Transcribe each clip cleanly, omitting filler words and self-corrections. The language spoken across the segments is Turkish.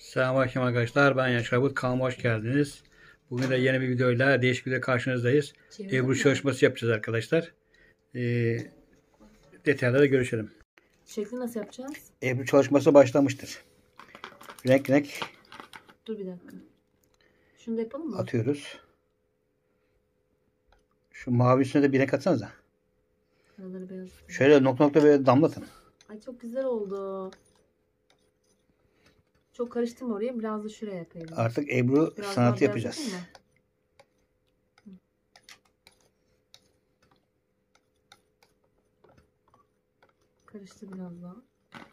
Selamünaleyküm arkadaşlar. Ben Yaşar Bulut. Kanalıma hoş geldiniz. Bugün de yeni bir videoyla, değişik bir video karşınızdayız. Ebru çalışması yapacağız arkadaşlar. Detaylarda görüşelim. Şekli nasıl yapacağız? Ebru çalışması başlamıştır. Renk renk Dur bir dakika. Şunu da yapalım mı? atıyoruz. Şu mavi üstüne de bir renk atsanıza. Araları beyaz. Şöyle nokta nokta böyle damlatın. Ay çok güzel oldu. Çok karıştım oraya. Biraz da şuraya yapayım. Artık Ebru Biraz sanatı daha yapacağız. beyaz yapayım mı? Karıştı biraz daha.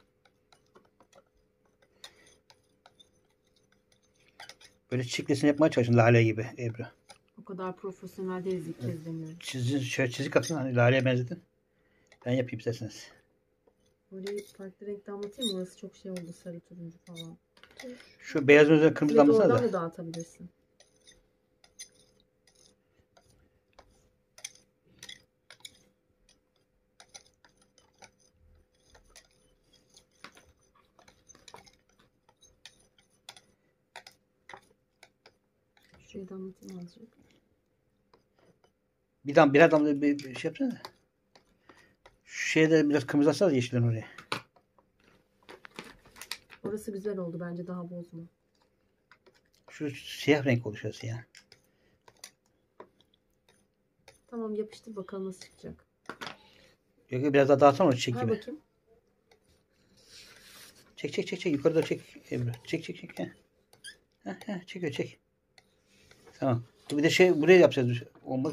Böyle çiklesini yapmaya çalışın lale gibi Ebru. O kadar profesyonel değiliz, ilk kez deniyorum. Şöyle çizik atın, hani laleye benzetin. Ben yapayım isterseniz. Böyle farklı renk damlatayım mı? Orası çok şey oldu, sarı turuncu falan. Şu beyazın üzerine kırmızı Evet, damlasana oradan da. da dağıtabilirsin. Şuraya damlatayım azıcık. Birer damla bir şey yapsana da. Şu şeye de biraz kırmızı atsanız yeşilden oraya. Orası güzel oldu, bence daha bozma. Şu siyah renk oluşuyor siyah. Tamam, yapıştır bakalım nasıl çıkacak. Yok, biraz daha dağıtsana onu çiçek Ver gibi. bakayım. Çek yukarı doğru çek Ebru. Çek. Çek. Tamam. Bir de şey buraya yapacağız. Olmak.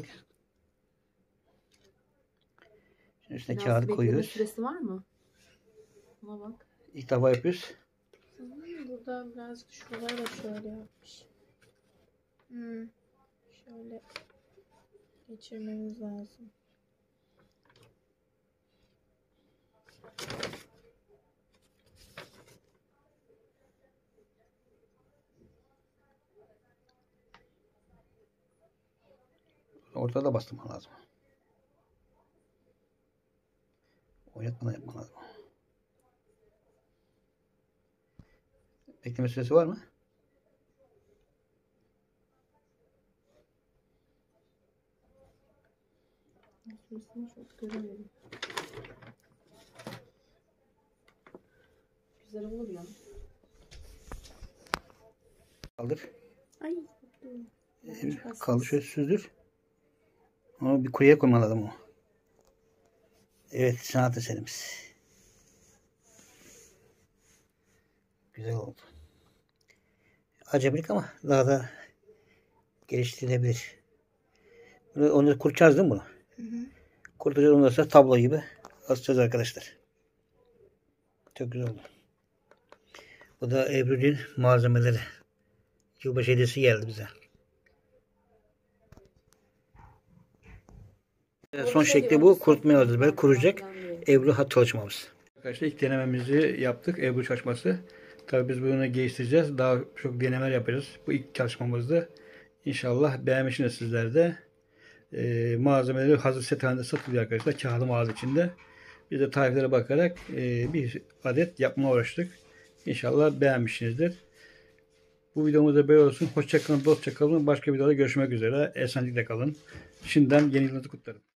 Şimdi üstüne Biraz kağıdı bekleme koyuyoruz. süresi var mı? Ona bak. İlk defa yapıyoruz. Burada birazcık şuraları da şöyle yapmış. Şöyle geçirmemiz lazım. Ortada bastırman lazım. Oynatmadan yapman lazım. Bekleme süresi var mı? Süresini çok göremedim. Güzel olur ya. Kaldır. Ay. Kaldır şöyle süzdür. Ama bir kuruya koyman lazım o. Evet, sanat eserimiz. Güzel oldu. Acemilik ama daha da geliştirilebilir. Onları kuracağız değil mi bunu? Kurutacağız, ondan sonra tablo gibi asacağız arkadaşlar. Çok güzel oldu. Bu da Ebru'nun malzemeleri. Yılbaşı hediyesi geldi bize. Son şekli bu. Kurutmaya alacağız. Böyle kuracak. Ebru hat çalışmamız. Arkadaşlar ilk denememizi yaptık. Ebru çalışması. Tabii biz bunu geliştireceğiz. Daha çok denemeler yapacağız. Bu ilk çalışmamızda. İnşallah beğenmişsiniz sizler de. Malzemeleri hazır set halinde satılıyor arkadaşlar. Kağıdı mağaza içinde. Biz de tariflere bakarak bir adet yapmaya uğraştık. İnşallah beğenmişsinizdir. Bu videomuz da böyle olsun. Hoşça kalın, dostça kalın. Başka videoda görüşmek üzere. Esenlikle kalın. Şimdiden yeni yılınızı kutlarım.